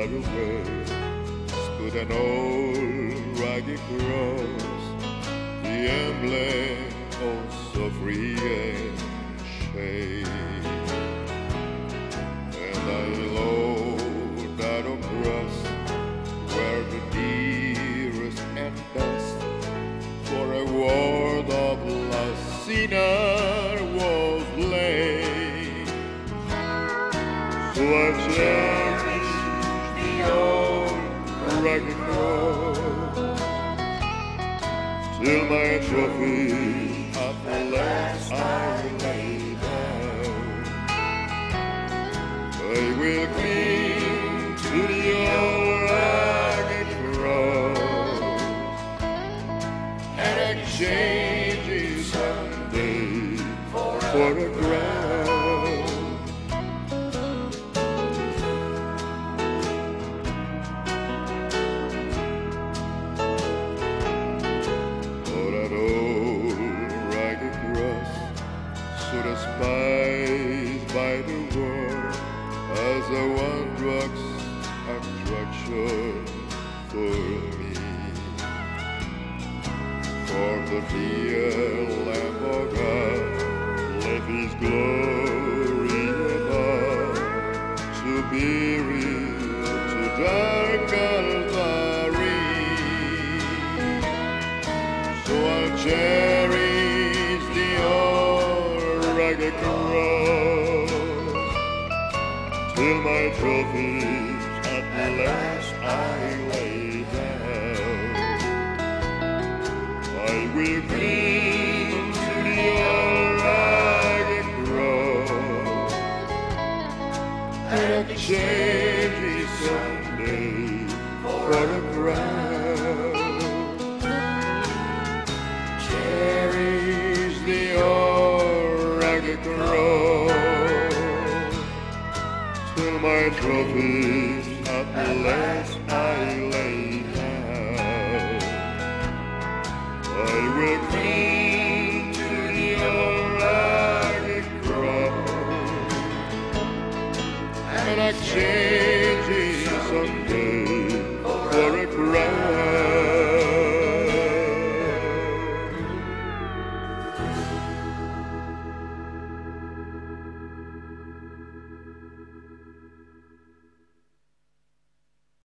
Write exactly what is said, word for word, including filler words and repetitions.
the way stood an old rugged cross, the emblem of so free and shame. And I low that on cross where the dearest and best for a world of lost sinner was laid. So I cherish the old rugged cross till my trophy at last I lay down. I will cling to the old rugged cross and exchange it someday for a crown. Oh, that old rugged cross stood despised by the world as a one-drug's attraction for me. For the dear Lamb of God left His glory above to be real to dark Calvary. So I'll cherish the old rugged cross till my trophies at last I lay down. I will cling to the old rugged cross and exchange it someday for a crown. Cherish the old rugged cross till my trophies at last I lay down. I will cling to the old rugged cross and exchange